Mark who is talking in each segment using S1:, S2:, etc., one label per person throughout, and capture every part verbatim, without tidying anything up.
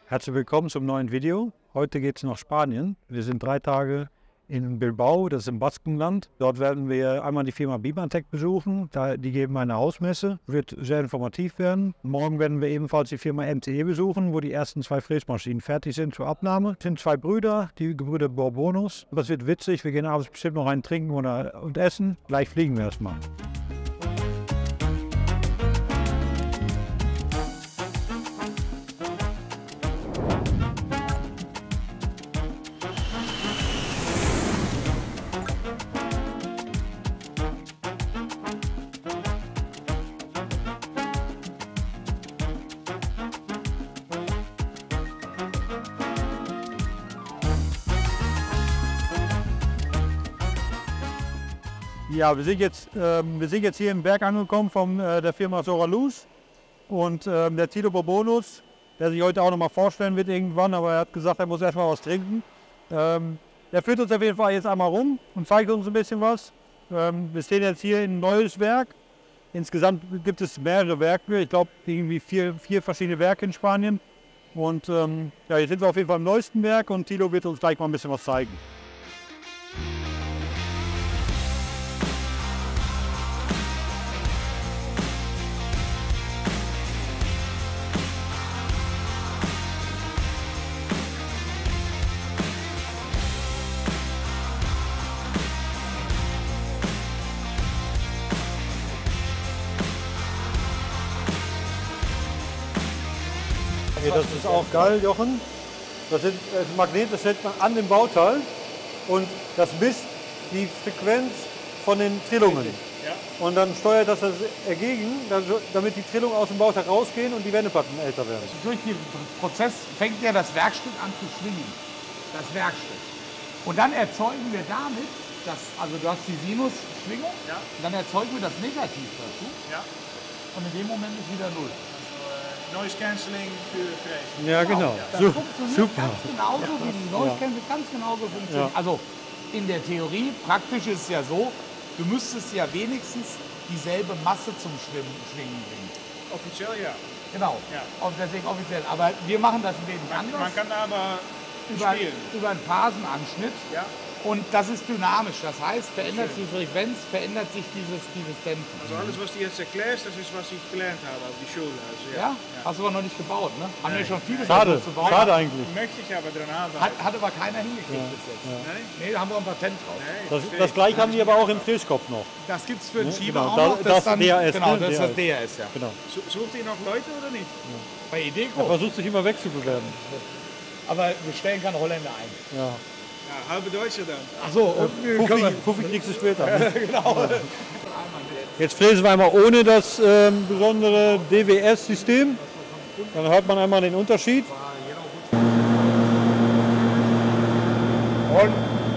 S1: Herzlich willkommen zum neuen Video. Heute geht es nach Spanien. Wir sind drei Tage in Bilbao, das ist im Baskenland. Dort werden wir einmal die Firma Bimantec besuchen. Da, die geben eine Hausmesse, wird sehr informativ werden. Morgen werden wir ebenfalls die Firma M T E besuchen, wo die ersten zwei Fräsmaschinen fertig sind zur Abnahme. Es sind zwei Brüder, die Gebrüder Bourbonos. Das wird witzig, wir gehen abends bestimmt noch einen trinken oder, und essen. Gleich fliegen wir erstmal. Ja, wir sind, jetzt, ähm, wir sind jetzt hier im Berg angekommen von äh, der Firma Soraluz und ähm, der Tilo Bourbonos, der sich heute auch noch mal vorstellen wird irgendwann, aber er hat gesagt, er muss erst mal was trinken. Ähm, der führt uns auf jeden Fall jetzt einmal rum und zeigt uns ein bisschen was. Ähm, wir stehen jetzt hier in ein neues Werk. Insgesamt gibt es mehrere Werke, ich glaube irgendwie vier, vier verschiedene Werke in Spanien. Und ähm, ja, jetzt sind wir auf jeden Fall im neuesten Werk und Tilo wird uns gleich mal ein bisschen was zeigen. Das ist auch geil, Jochen. Das ist ein Magnet, das hält man an dem Bauteil und das misst die Frequenz von den Trillungen.
S2: Ja.
S1: Und dann steuert das dagegen, damit die Trillungen aus dem Bauteil rausgehen und die Wendeplatten älter werden.
S2: Durch den Prozess fängt ja das Werkstück an zu schwingen. Das Werkstück. Und dann erzeugen wir damit, das, also du hast die Sinusschwingung, ja. Und dann erzeugen wir das Negativ dazu. Ja. Und in dem Moment ist wieder null.
S3: Noise Cancelling für Fräsen.
S1: Ja, genau.
S2: Das
S1: So,
S2: funktioniert
S1: super.
S2: ganz genauso wie die Noise Cancelling ganz genauso funktioniert.
S1: Ja.
S2: Also in der Theorie, praktisch ist es ja so, du müsstest ja wenigstens dieselbe Masse zum Schwimmen, Schwingen bringen.
S3: Offiziell ja.
S2: Genau,
S3: Ja.
S2: Und deswegen offiziell. Aber wir machen das ein wenig
S3: Man,
S2: anders.
S3: man kann aber
S2: über,
S3: spielen.
S2: über einen Phasenanschnitt.
S3: Ja.
S2: Und das ist dynamisch. Das heißt, verändert sich die Frequenz, verändert sich dieses, dieses Dämpfen.
S3: Also alles, was du jetzt erklärst, das ist, was ich gelernt habe auf die Schule. Also,
S2: Ja?
S3: ja.
S2: Hast du aber noch nicht gebaut, ne? Haben wir schon viele
S1: Schade,
S2: versucht zu bauen.
S1: schade eigentlich.
S3: Möchte ich aber dran arbeiten.
S2: Hat, hat aber keiner hingekriegt
S1: Ja.
S2: bis jetzt.
S1: Ja.
S3: Nein?
S2: Nee, da haben wir ein Patent drauf.
S3: Nee,
S1: Das,
S3: verstehe
S1: das
S3: ich.
S1: gleiche haben die aber auch im Fräskopf noch.
S2: Das gibt es für den
S1: Ne?
S2: Schieber
S1: Genau,
S2: auch
S1: da-
S2: noch.
S1: das
S2: dann,
S1: D H S,
S2: genau,
S1: ne?
S2: das ist das
S1: D H S.
S2: D H S, ja.
S1: Genau.
S3: Su- Sucht ihr noch Leute oder nicht?
S2: Bei
S1: Er
S2: Ideco.
S1: versucht sich immer wegzubewerben.
S2: Aber wir stellen keine Holländer ein.
S1: Ja.
S3: Ja, halbe Deutsche dann.
S2: Ach so, und
S1: Fuffi, Fuffi kriegst du später. Ne?
S2: genau.
S1: Jetzt fräsen wir einmal ohne das ähm, besondere D W S-System. Dann hört man einmal den Unterschied. Und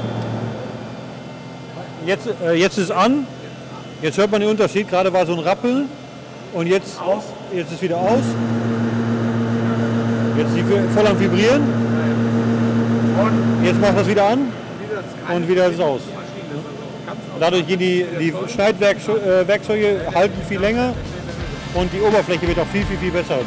S1: jetzt, äh, jetzt ist an. Jetzt hört man den Unterschied. Gerade war so ein Rappeln. Und jetzt,
S2: Aus.
S1: jetzt ist wieder aus. Jetzt ist die voll am Vibrieren. Und jetzt macht das wieder an. Und wieder ist es aus. Dadurch gehen die, die Schneidwerkzeuge halten viel länger und die Oberfläche wird auch viel, viel, viel besser.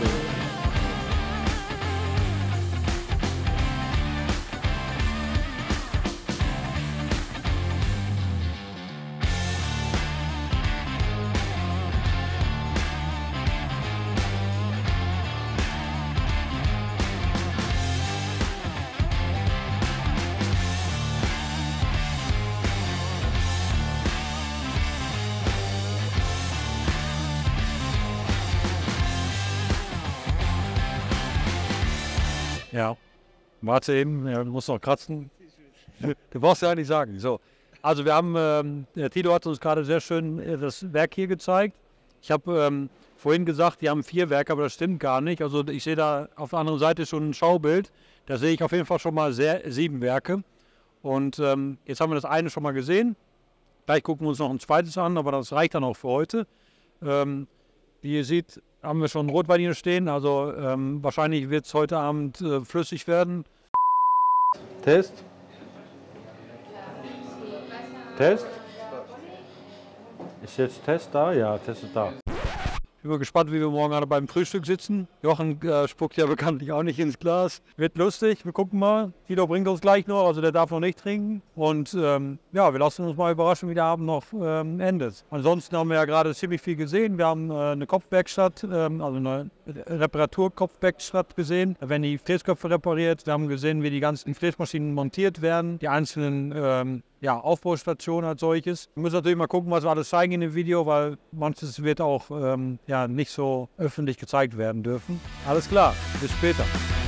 S1: Ja, warte eben, ja, du musst noch kratzen. Du brauchst ja nicht sagen. So. Also wir haben, ähm, der Tilo hat uns gerade sehr schön äh, das Werk hier gezeigt. Ich habe ähm, vorhin gesagt, die haben vier Werke, aber das stimmt gar nicht. Also ich sehe da auf der anderen Seite schon ein Schaubild. Da sehe ich auf jeden Fall schon mal sehr, sieben Werke. Und ähm, jetzt haben wir das eine schon mal gesehen. Gleich gucken wir uns noch ein zweites an, aber das reicht dann auch für heute. Ähm, wie ihr seht, haben wir schon Rotwein hier stehen. Also ähm, wahrscheinlich wird es heute Abend äh, flüssig werden. Test. Test. Ist jetzt Test da? Ja, Test ist da. Ich bin gespannt, wie wir morgen alle beim Frühstück sitzen. Jochen äh, spuckt ja bekanntlich auch nicht ins Glas. Wird lustig, wir gucken mal. Tilo bringt uns gleich noch, also der darf noch nicht trinken. Und ähm, ja, wir lassen uns mal überraschen, wie der Abend noch ähm, endet. Ansonsten haben wir ja gerade ziemlich viel gesehen. Wir haben äh, eine Kopfwerkstatt, ähm, also eine Reparatur-Kopfwerkstatt gesehen. Da werden die Fräsköpfe repariert. Wir haben gesehen, wie die ganzen Fräsmaschinen montiert werden. Die einzelnen ähm, ja, Aufbaustationen als solches. Wir müssen natürlich mal gucken, was wir alles zeigen in dem Video, weil manches wird auch ähm, ja, nicht so öffentlich gezeigt werden dürfen. Alles klar, bis später.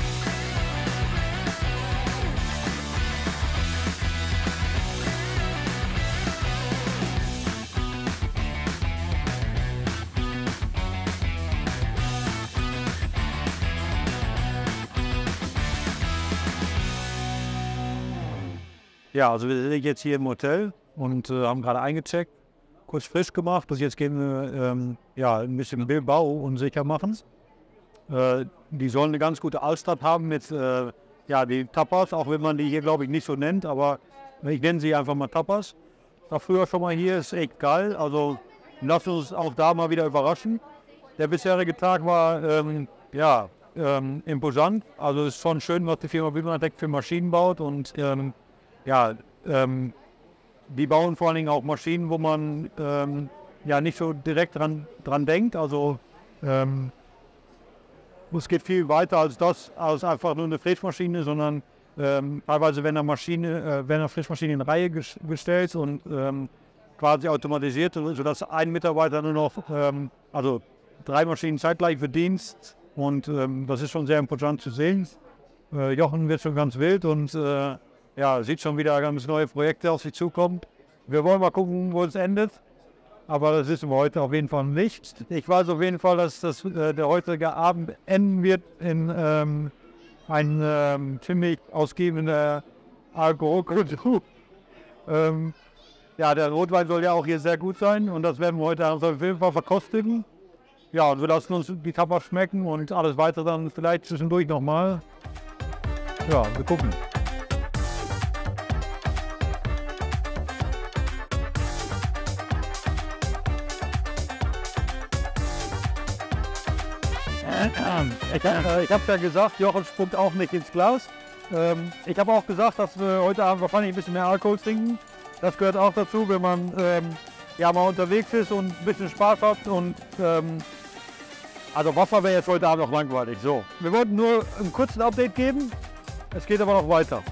S1: Ja, also wir sind jetzt hier im Hotel und äh, haben gerade eingecheckt, kurz frisch gemacht und jetzt gehen wir ähm, ja, ein bisschen Bilbao unsicher machen. Äh, die sollen eine ganz gute Altstadt haben mit äh, ja, die Tapas, auch wenn man die hier glaube ich nicht so nennt, aber ich nenne sie einfach mal Tapas. Ich war früher schon mal hier, ist echt geil, also lassen uns auch da mal wieder überraschen. Der bisherige Tag war ähm, ja, ähm, imposant, also es ist schon schön, was die Firma Bilbao für Maschinen baut und ähm, ja, ähm, die bauen vor allen Dingen auch Maschinen, wo man ähm, ja nicht so direkt dran, dran denkt. Also ähm, es geht viel weiter als das, als einfach nur eine Fräsmaschine, sondern ähm, teilweise werden da Maschine, äh, werden da Fräsmaschinen in Reihe ges gestellt und ähm, quasi automatisiert, sodass ein Mitarbeiter nur noch, ähm, also drei Maschinen zeitgleich für Dienst und ähm, das ist schon sehr imposant zu sehen. Äh, Jochen wird schon ganz wild und äh, ja, sieht schon wieder ganz neue Projekte auf sich zukommen. Wir wollen mal gucken, wo es endet. Aber das wissen wir heute auf jeden Fall nicht. Ich weiß auf jeden Fall, dass das, äh, der heutige Abend enden wird in ähm, ein ähm, ziemlich ausgebender Alkoholkultur. ähm, ja, der Rotwein soll ja auch hier sehr gut sein und das werden wir heute auf jeden Fall verkostigen. Ja, und wir lassen uns die Tapas schmecken und alles weitere dann vielleicht zwischendurch nochmal. Ja, wir gucken. Ich, äh, ich habe ja gesagt, Jochen spuckt auch nicht ins Glas. Ähm, ich habe auch gesagt, dass wir heute Abend wahrscheinlich ein bisschen mehr Alkohol trinken. Das gehört auch dazu, wenn man ähm, ja, mal unterwegs ist und ein bisschen Spaß hat. Und, ähm, also Wasser wäre jetzt heute Abend noch langweilig. So, wir wollten nur einen kurzen Update geben. Es geht aber noch weiter.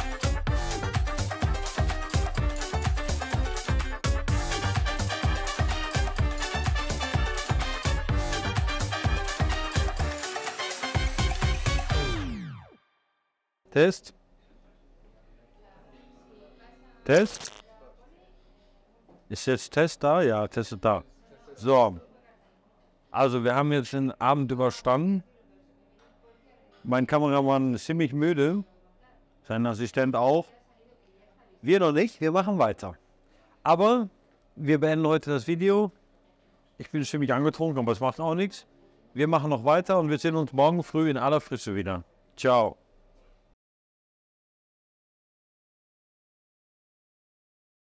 S1: Test. Test. Ist jetzt Test da? Ja, Test ist da. So. Also wir haben jetzt den Abend überstanden. Mein Kameramann ist ziemlich müde. Sein Assistent auch. Wir noch nicht, wir machen weiter. Aber wir beenden heute das Video. Ich bin ziemlich angetrunken, aber es macht auch nichts. Wir machen noch weiter und wir sehen uns morgen früh in aller Frische wieder. Ciao.